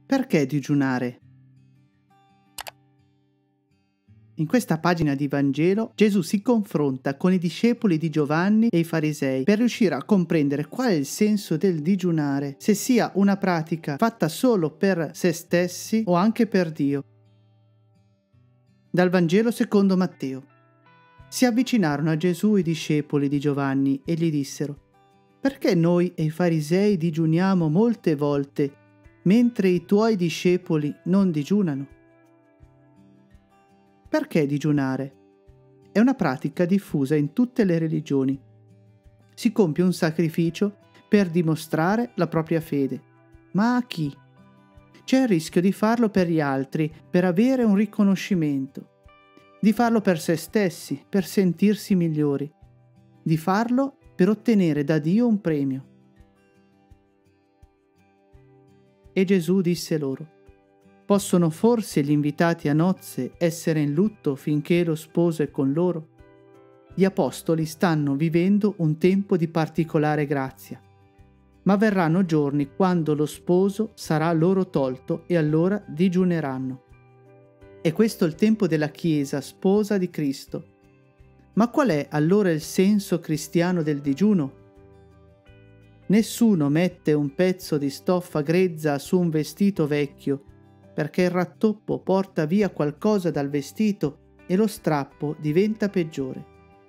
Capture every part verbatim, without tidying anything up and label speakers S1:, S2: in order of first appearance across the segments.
S1: Perché digiunare? In questa pagina di Vangelo Gesù si confronta con i discepoli di Giovanni e i farisei per riuscire a comprendere qual è il senso del digiunare, se sia una pratica fatta solo per se stessi o anche per Dio. Dal Vangelo secondo Matteo. Si avvicinarono a Gesù i discepoli di Giovanni e gli dissero: «Perché noi e i farisei digiuniamo molte volte, mentre i tuoi discepoli non digiunano?» Perché digiunare? È una pratica diffusa in tutte le religioni. Si compie un sacrificio per dimostrare la propria fede. Ma a chi? C'è il rischio di farlo per gli altri, per avere un riconoscimento, di farlo per se stessi, per sentirsi migliori, di farlo per ottenere da Dio un premio. E Gesù disse loro: «Possono forse gli invitati a nozze essere in lutto finché lo sposo è con loro? Gli apostoli stanno vivendo un tempo di particolare grazia, ma verranno giorni quando lo sposo sarà loro tolto e allora digiuneranno. È questo il tempo della Chiesa, sposa di Cristo. Ma qual è allora il senso cristiano del digiuno? Nessuno mette un pezzo di stoffa grezza su un vestito vecchio, perché il rattoppo porta via qualcosa dal vestito e lo strappo diventa peggiore.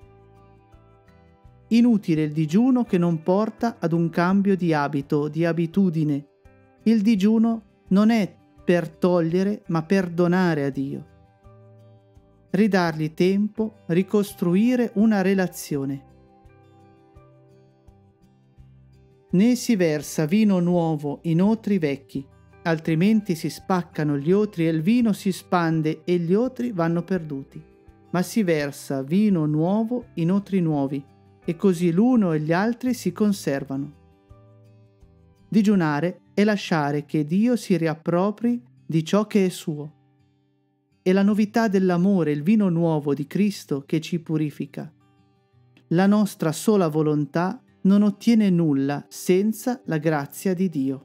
S1: Inutile il digiuno che non porta ad un cambio di abito, di abitudine. Il digiuno non è per togliere, ma per donare a Dio. Ridargli tempo, ricostruire una relazione. Né si versa vino nuovo in otri vecchi, altrimenti si spaccano gli otri e il vino si spande e gli otri vanno perduti. Ma si versa vino nuovo in otri nuovi, e così l'uno e gli altri si conservano. Digiunare è lasciare che Dio si riappropri di ciò che è suo. È la novità dell'amore, il vino nuovo di Cristo che ci purifica. La nostra sola volontà non ottiene nulla senza la grazia di Dio.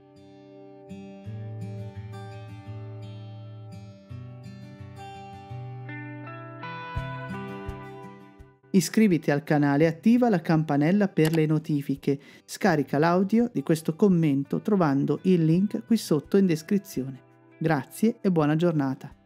S1: Iscriviti al canale e attiva la campanella per le notifiche. Scarica l'audio di questo commento trovando il link qui sotto in descrizione. Grazie e buona giornata.